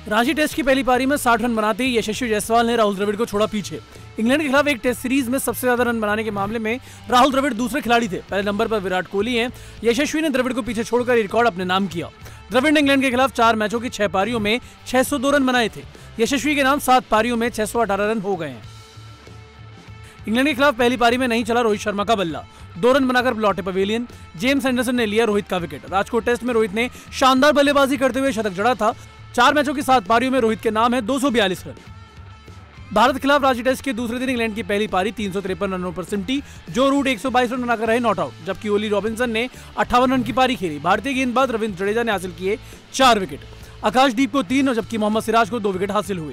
Ranchi test की पहली पारी में 60 रन बनाते ही यशस्वी जायसवाल ने राहुल द्रविड़ को छोड़ा पीछे। इंग्लैंड के खिलाफ एक टेस्ट सीरीज में सबसे ज्यादा रन बनाने के मामले में राहुल द्रविड़ दूसरे खिलाड़ी थे। पहले नंबर पर विराट कोहली हैं। यशस्वी ने द्रविड़ को पीछे छोड़कर रिकॉर्ड अपने नाम किया। द्रविड़ ने इंग्लैंड के खिलाफ 4 मैचों की 6 पारियों में 602 रन बनाए थे। यशस्वी के नाम 7 पारियों में 618 रन हो गए हैं। इंग्लैंड के खिलाफ पहली पारी में नहीं चला रोहित शर्मा का बल्ला। 2 रन बनाकर लौटे पवेलियन। जेम्स एंडरसन ने लिया रोहित का विकेट। राजकोट टेस्ट में रोहित ने शानदार बल्लेबाजी करते हुए शतक जड़ा था। 4 मैचों की 7 पारियों में रोहित के नाम है 242 रन। भारत के खिलाफ रांची टेस्ट के दूसरे दिन इंग्लैंड की पहली पारी 353 रनों पर सिमटी। जो रूट 122 रन बनाकर रहे नॉट आउट, जबकि ओली रॉबिन्सन ने 58 रन की पारी खेली। भारतीय गेंदबाज रविंद्र जडेजा ने हासिल किए 4 विकेट। आकाशदीप को 3 और जबकि मोहम्मद सिराज को 2 विकेट हासिल हुए।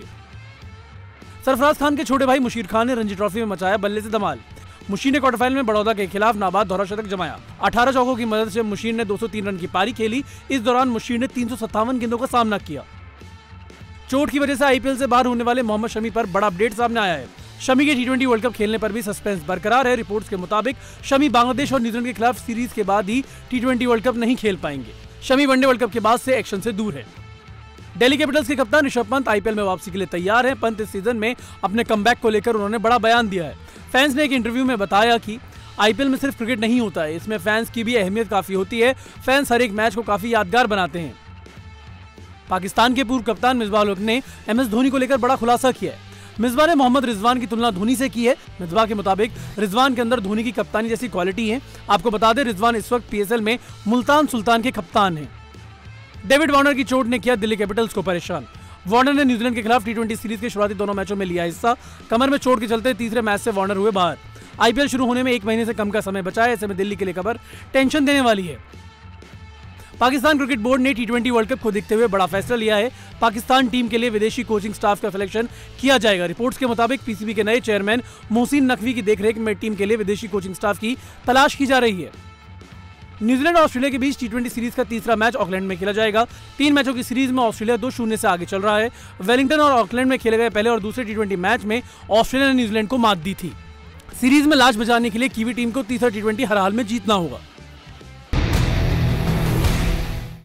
सरफराज खान के छोटे भाई मुशीर खान ने रणजी ट्रॉफी में मचाया बल्ले से धमाल। मुशीर ने क्वार्टर फाइनल में बड़ौदा के खिलाफ नाबाद दोहरा शतक जमाया। 18 चौकों की मदद से मुशीर ने 203 रन की पारी खेली। इस दौरान मुशीर ने 357 गेंदों का सामना किया। चोट की वजह से आईपीएल से बाहर होने वाले मोहम्मद शमी पर बड़ा अपडेट सामने आया है। शमी के टी20 वर्ल्ड कप खेलने पर भी सस्पेंस बरकरार है। रिपोर्ट्स के मुताबिक शमी बांग्लादेश और न्यूजीलैंड के खिलाफ सीरीज के बाद ही टी20 वर्ल्ड कप नहीं खेल पाएंगे। शमी वनडे वर्ल्ड कप के बाद से एक्शन से दूर है। दिल्ली कैपिटल्स के कप्तान ऋषभ पंत आईपीएल में वापसी के लिए तैयार हैं। पंत इस सीजन में अपने कमबैक को लेकर उन्होंने बड़ा बयान दिया है। फैंस ने एक इंटरव्यू में बताया कि आईपीएल में सिर्फ क्रिकेट नहीं होता है, इसमें फैंस की भी अहमियत काफी होती है। फैंस हर एक मैच को काफी यादगार बनाते हैं। पाकिस्तान के पूर्व कप्तान मिसबाह उल हक ने एमएस धोनी को लेकर बड़ा खुलासा किया है। मिसबाह ने मोहम्मद रिजवान की तुलना धोनी से की है। मिसबाह के मुताबिक रिजवान के अंदर धोनी की कप्तानी जैसी क्वालिटी है। आपको बता दें, रिजवान इस वक्त पीएसएल में मुल्तान सुल्तान के कप्तान हैं। डेविड वार्नर की चोट ने किया दिल्ली कैपिटल्स को परेशान। वार्नर ने न्यूजीलैंड के खिलाफ टी20 सीरीज के शुरुआती दोनों मैचों में लिया हिस्सा। कमर में चोट के चलते तीसरे मैच से वार्नर हुए बाहर। आईपीएल शुरू होने में 1 महीने से कम का समय बचा है। ऐसे में दिल्ली के लिए खबर टेंशन देने वाली है। पाकिस्तान क्रिकेट बोर्ड ने टी20 वर्ल्ड कप को देखते हुए बड़ा फैसला लिया है। पाकिस्तान टीम के लिए विदेशी कोचिंग स्टाफ का सिलेक्शन किया जाएगा। रिपोर्ट्स के मुताबिक पीसीबी के नए चेयरमैन मोहसिन नकवी की देखरेख में टीम के लिए विदेशी कोचिंग स्टाफ की तलाश की जा रही है। न्यूजीलैंड और ऑस्ट्रेलिया के बीच टी20 सीरीज का तीसरा मैच ऑकलैंड में खेला जाएगा। 3 मैचों की सीरीज में ऑस्ट्रेलिया 2-0 से आगे चल रहा है। वेलिंगटन और ऑकलैंड में खेले गए पहले और दूसरे टी20 मैच में ऑस्ट्रेलिया ने न्यूजीलैंड को मात दी थी। सीरीज में लाज बचाने के लिए कीवी टीम को तीसरा टी20 हर हाल में जीतना होगा।